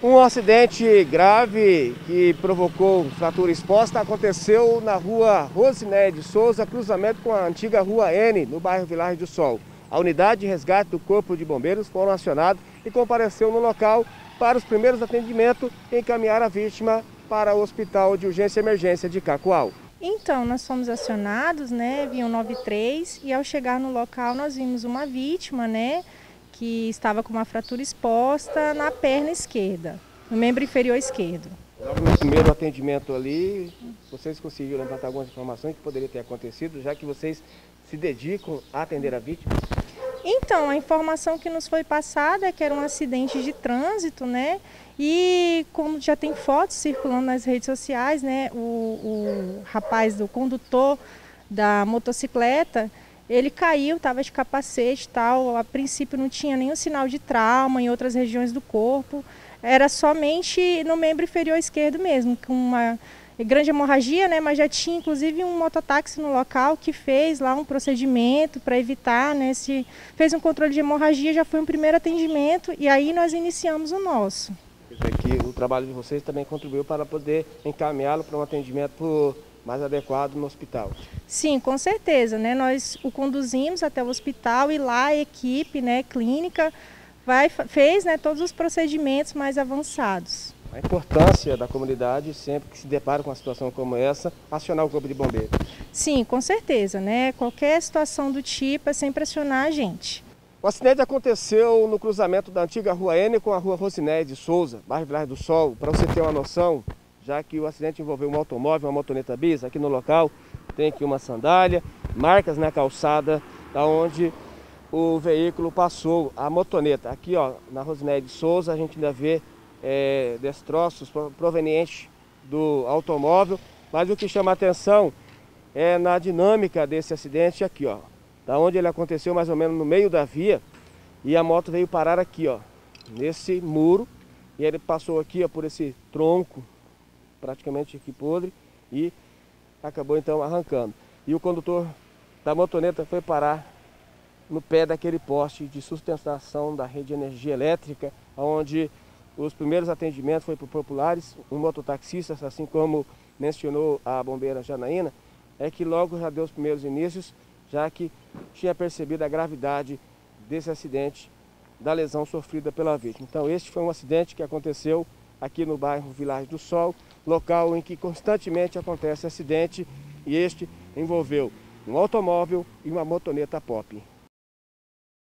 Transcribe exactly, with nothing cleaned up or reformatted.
Um acidente grave que provocou fratura exposta aconteceu na rua Rosinéia de Souza, cruzamento com a antiga rua N, no bairro Vilares do Sol. A unidade de resgate do Corpo de Bombeiros foram acionados e compareceu no local para os primeiros atendimentos e encaminhar a vítima para o Hospital de Urgência e Emergência de Cacoal. Então, nós fomos acionados, né, via nove três, e ao chegar no local nós vimos uma vítima, né, que estava com uma fratura exposta na perna esquerda, no membro inferior esquerdo. Logo no primeiro atendimento ali, vocês conseguiram levantar algumas informações que poderiam ter acontecido, já que vocês se dedicam a atender a vítima? Então, a informação que nos foi passada é que era um acidente de trânsito, né? E como já tem fotos circulando nas redes sociais, né? O, o rapaz do condutor da motocicleta, ele caiu, estava de capacete e tal, a princípio não tinha nenhum sinal de trauma em outras regiões do corpo, era somente no membro inferior esquerdo mesmo, com uma grande hemorragia, né, mas já tinha inclusive um mototáxi no local que fez lá um procedimento para evitar, né, se fez um controle de hemorragia, já foi um primeiro atendimento e aí nós iniciamos o nosso. Que o trabalho de vocês também contribuiu para poder encaminhá-lo para um atendimento mais adequado no hospital. Sim, com certeza, né? Nós o conduzimos até o hospital e lá a equipe, né, clínica vai, fez, né, todos os procedimentos mais avançados. A importância da comunidade, sempre que se depara com uma situação como essa, acionar o Corpo de Bombeiros. Sim, com certeza, né? Qualquer situação do tipo é sempre acionar a gente. O acidente aconteceu no cruzamento da antiga rua N com a rua Rosinéia de Souza, bairro Vilares do Sol. Para você ter uma noção, já que o acidente envolveu um automóvel, uma motoneta bis, aqui no local tem aqui uma sandália, marcas na calçada onde o veículo passou, a motoneta. Aqui ó, na Rosinéia de Souza a gente ainda vê é, destroços provenientes do automóvel, mas o que chama a atenção é na dinâmica desse acidente aqui, ó, da onde ele aconteceu mais ou menos no meio da via, e a moto veio parar aqui, ó, nesse muro, e ele passou aqui, ó, por esse tronco praticamente aqui podre e acabou então arrancando. E o condutor da motoneta foi parar no pé daquele poste de sustentação da rede de energia elétrica, onde os primeiros atendimentos foram por populares, um mototaxista, assim como mencionou a bombeira Janaína, é que logo já deu os primeiros inícios, já que tinha percebido a gravidade desse acidente, da lesão sofrida pela vítima. Então este foi um acidente que aconteceu aqui no bairro Vilares do Sol, local em que constantemente acontece acidente, e este envolveu um automóvel e uma motoneta pop.